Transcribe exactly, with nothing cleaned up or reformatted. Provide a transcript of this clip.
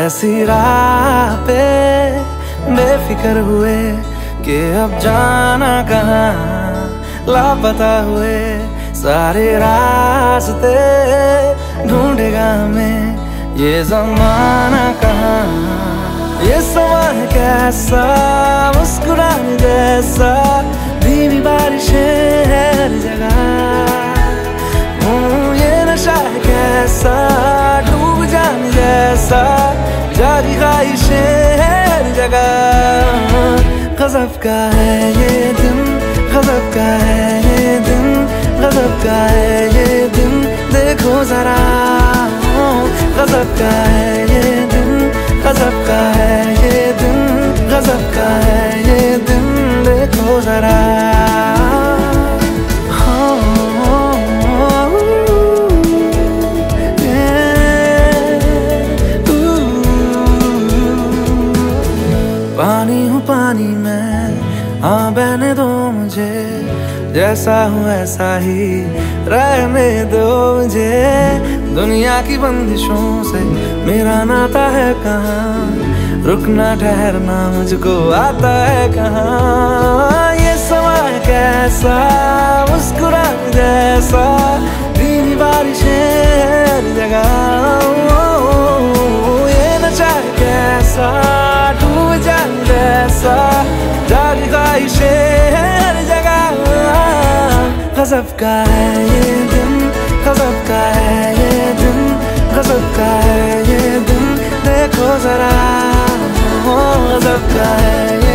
ऐसी राह पे बेफिक्र हुए कि अब जाना कहाँ, लापता हुए सारे रास्ते ढूंढेगा हमें ये ज़माना कहाँ। ये समा है कैसा मुस्कुराने जैसा, धीमी बारिशें हर जगह, ये नशा है कैसा डूब जाने जैसा, जारी ख्वाहिशें हर जगह। गज़ब का है ये दिन, गज़ब का है ये दिन, गज़ब का है ये दिन, देखो जरा। गज़ब का है ये दिन, गज़ब का है ये दिन, गज़ब का है ये दिन, देखो जरा। पानी हूँ पानी में, हाँ बहने दो मुझे, जैसा हूँ ऐसा ही रहने दो मुझे। दुनिया की बंदिशों से मेरा नाता है कहाँ, रुकना ठहरना मुझको आता है कहाँ। ये समा है कैसा मुस्कुराने जैसा, धीमी बारिशें हर जगह, ये नशा है कैसा डूब जाने जैसा, जारी ख्वाहिशें हर जगह। गज़ब का है ये दिन, गज़ब का है ये दिन, गज़ब का है ये दिन, देखो जरा। गज़ब का है